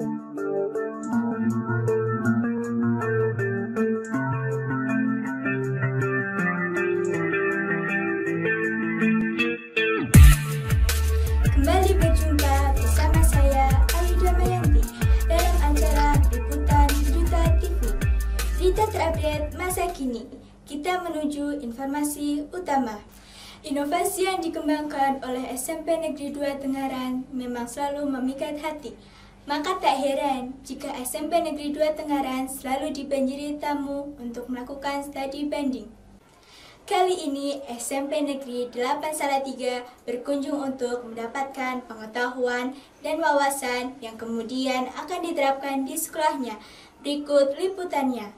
Kembali berjumpa bersama saya Aida Mayanti dalam acara Liputan Duta TV. Berita terupdate masa kini. Kita menuju informasi utama. Inovasi yang dikembangkan oleh SMP Negeri 2 Tengaran memang selalu memikat hati. Maka tak heran jika SMP Negeri 2 Tengaran selalu dibanjiri tamu untuk melakukan studi banding. Kali ini SMP Negeri 8 Salatiga berkunjung untuk mendapatkan pengetahuan dan wawasan yang kemudian akan diterapkan di sekolahnya. Berikut liputannya.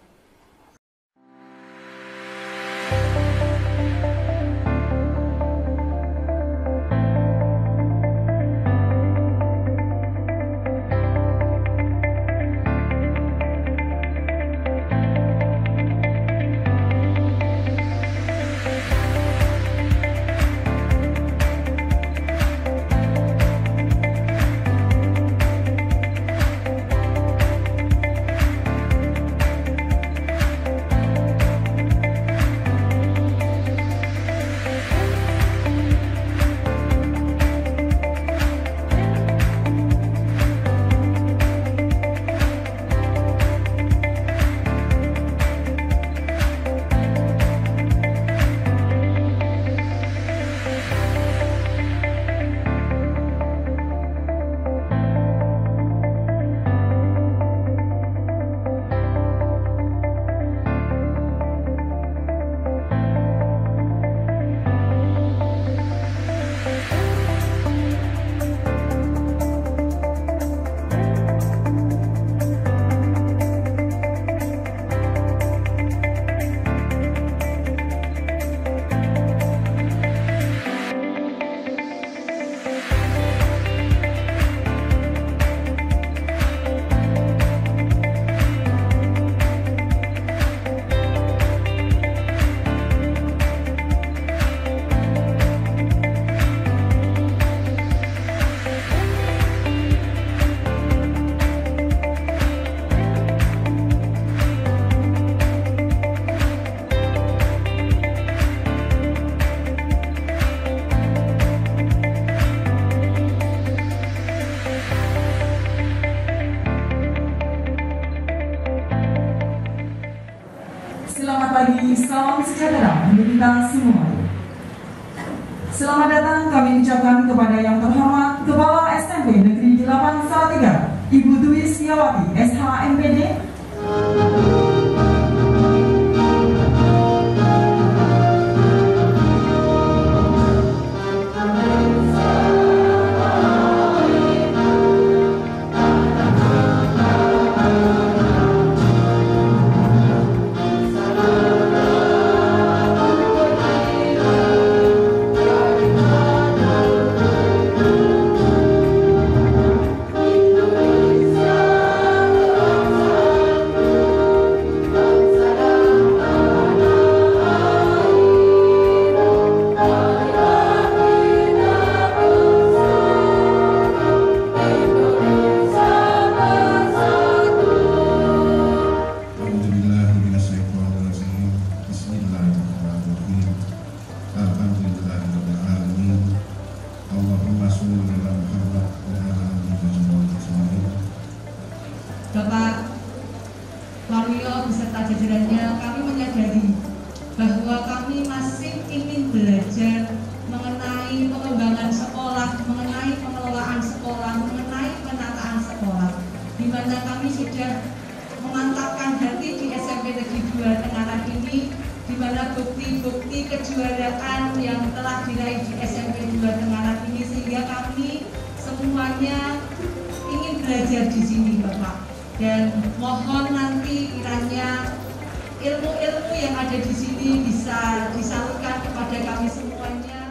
Selamat pagi, salam sejahtera untuk kita semua. Selamat datang kami ucapkan kepada yang terhormat Kepala SMP Negeri 8 Salatiga, Ibu Dwi Setiawati, SH MPD. Bapak Warwilo beserta jajarannya, kami menyadari bahwa kami masih ingin belajar mengenai pengembangan sekolah, mengenai pengelolaan sekolah, mengenai penataan sekolah, di mana kami sudah memantapkan hati di SMP Negeri 2 Tengaran ini, di mana bukti-bukti kejuaraan yang telah diraih di SMP 2 Tengaran ini, sehingga kami semuanya ingin belajar di sini, Bapak. Dan mohon nanti kiranya ilmu-ilmu yang ada di sini bisa disalurkan kepada kami semuanya.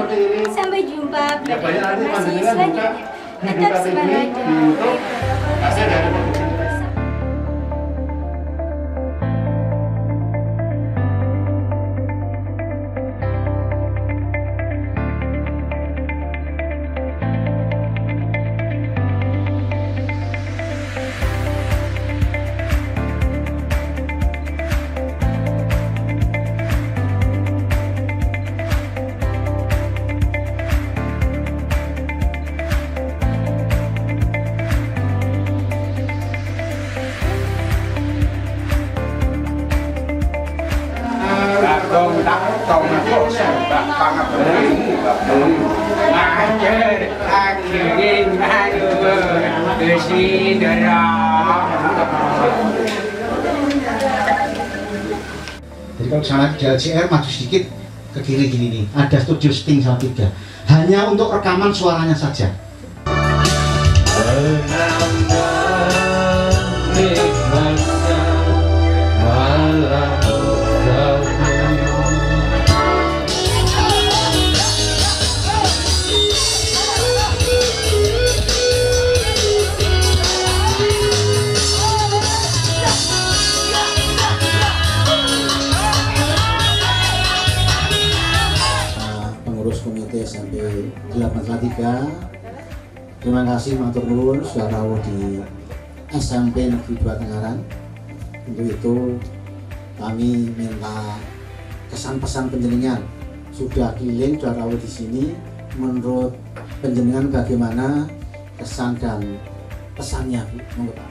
Sampai jumpa pada informasi selanjutnya. Tetap semangat dan protokol. Jadi kalau misalnya di LCR maju sedikit ke kiri gini nih, ada studio Sting sama 3, hanya untuk rekaman suaranya saja. Pengurus komite SMP 8 terima kasih matur nuwun sudah rawuh di SMP Negeri 2 Tengaran. Untuk itu kami minta kesan-pesan penjenengan, sudah keliling sudah rawuh di sini, menurut penjenengan bagaimana kesan dan pesannya, Bu? Monggo, Pak.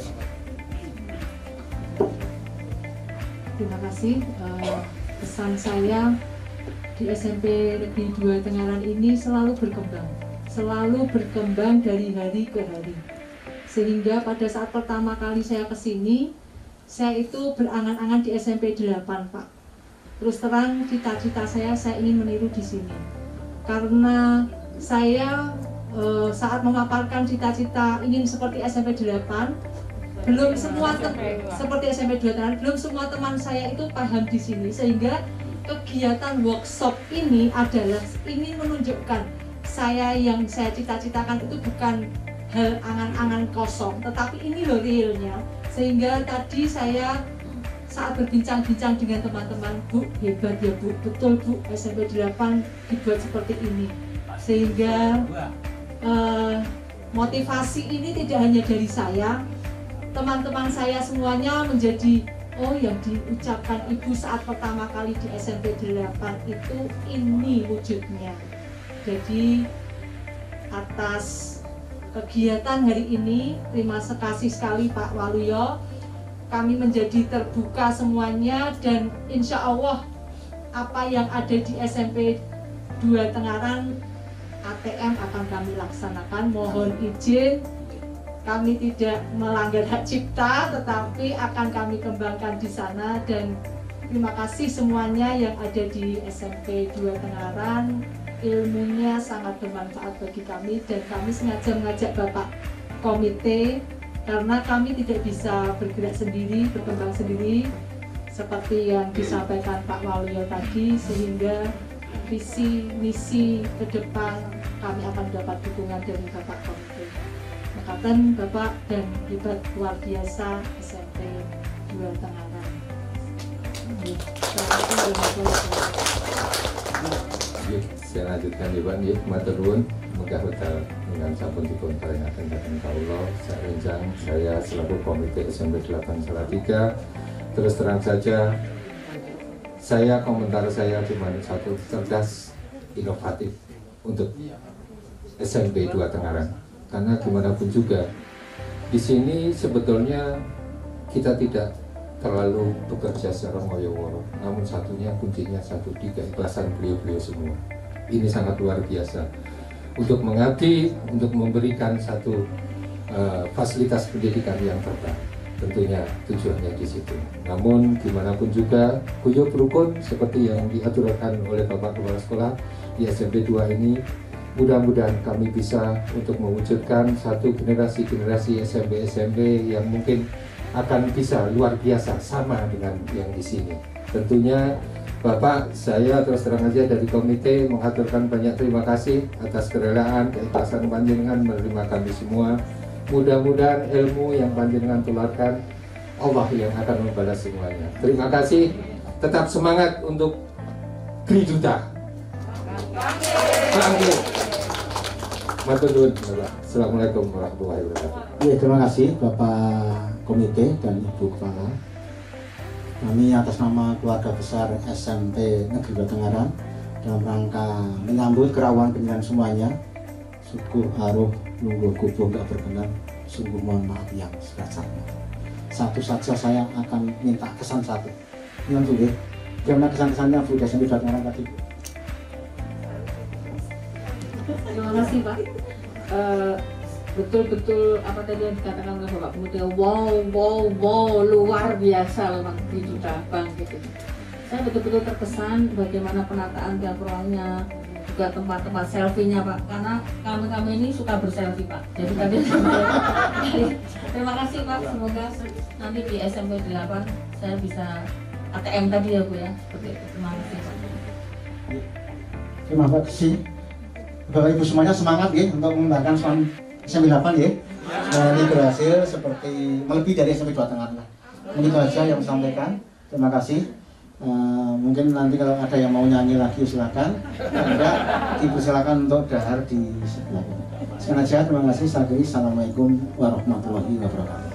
Terima kasih. Pesan saya di SMP Negeri 2 Tengaran ini selalu berkembang dari hari ke hari. Sehingga pada saat pertama kali saya ke sini, saya itu berangan-angan di SMP 8, Pak. Terus terang cita-cita saya ingin meniru di sini. Karena saya saat memaparkan cita-cita ingin seperti SMP 8, belum semua seperti SMP 2 Tengaran, belum semua teman saya itu paham di sini, sehingga kegiatan workshop ini adalah ingin menunjukkan yang saya cita-citakan itu bukan hal angan-angan kosong, tetapi ini loh realnya. Sehingga tadi saya saat berbincang-bincang dengan teman-teman, Bu, hebat ya Bu, betul Bu, SMP 8 dibuat seperti ini. Sehingga motivasi ini tidak hanya dari saya, teman-teman saya semuanya menjadi, oh yang diucapkan Ibu saat pertama kali di SMP 8 itu ini wujudnya. Jadi atas kegiatan hari ini, terima kasih sekali Pak Waluyo. Kami menjadi terbuka semuanya dan insya Allah apa yang ada di SMP 2 Tengaran ATM akan kami laksanakan. Mohon izin, kami tidak melanggar hak cipta, tetapi akan kami kembangkan di sana. Dan terima kasih semuanya yang ada di SMP 2 Tengaran. Ilmunya sangat bermanfaat bagi kami dan kami sengaja mengajak Bapak komite karena kami tidak bisa bergerak sendiri, berkembang sendiri seperti yang disampaikan Pak Waluyo tadi, sehingga visi misi ke depan kami akan dapat dukungan dari Bapak komite. Makaten Bapak dan hebat luar biasa SMP 2 Tengaran. Saya lanjutkan ya Pak, matur nuwun, mudah hotel dengan sampun dipun paringaken dhateng kawula. Saya selaku komite SMP 8 Salatiga, terus terang saja komentar saya cuma satu, cerdas, inovatif untuk SMP 2 Tengaran. Karena gimana pun juga di sini sebetulnya kita tidak terlalu bekerja secara ngoyo-ngoyo, namun satunya kuncinya satu, di keikhlasan beliau-beliau semua. Ini sangat luar biasa untuk mengabdi, untuk memberikan satu fasilitas pendidikan yang terbaik. Tentunya tujuannya di situ. Namun gimana pun juga guyub rukun seperti yang diaturkan oleh Bapak Kepala Sekolah di SMP 2 ini, mudah-mudahan kami bisa untuk mewujudkan satu generasi SMP yang mungkin akan bisa luar biasa sama dengan yang di sini. Tentunya Bapak, saya terus terang aja dari komite mengaturkan banyak terima kasih atas kerelaan, keikhlasan panjenengan menerima kami semua. Mudah-mudahan ilmu yang panjenengan tularkan, Allah yang akan membalas semuanya. Terima kasih, tetap semangat untuk Gri Duta. Bangkit. Matur nuwun, Bapak. Assalamualaikum warahmatullahi wabarakatuh. Ya, terima kasih Bapak Komite dan Ibu Kepala. Kami atas nama keluarga besar SMP Negeri Batangaran dalam rangka menyambut kerawan penjenengan semuanya, suku Aruh Lungguh Kubuh nggak berkenan, sungguh mohon maaf yang sebesarnya. Satu saja saya akan minta kesan satu. Ini untuk ya. Bagaimana kesan-kesannya Bu SMP Batangaran tadi? Terima kasih Pak. Betul-betul apa tadi yang dikatakan oleh Bapak Komite, wow, luar biasa memang di Duta Bangkit itu. Saya betul-betul terkesan bagaimana penataan tiap ruangnya, juga tempat-tempat selfie-nya Pak, karena kami ini suka berselfie Pak. Jadi tadi terima kasih Pak, semoga nanti di SMP 8 saya bisa ATM tadi ya Bu ya, seperti itu. Terima kasih Pak. Terima kasih. Bapak Ibu semuanya semangat ya untuk mengembangkan SMP 8 ya. Ini berhasil seperti melebihi dari SMP 2 Tengah. Mungkin itu aja yang saya sampaikan. Terima kasih. Mungkin nanti kalau ada yang mau nyanyi lagi silakan. Enggak, Ibu silakan untuk dahar di sebelah ini. Sekian aja, terima kasih. Assalamualaikum warahmatullahi wabarakatuh.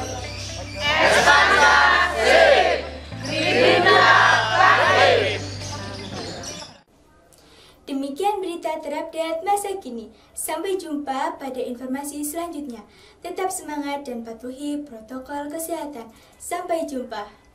Demikian berita terupdate masa kini. Sampai jumpa pada informasi selanjutnya. Tetap semangat dan patuhi protokol kesehatan. Sampai jumpa.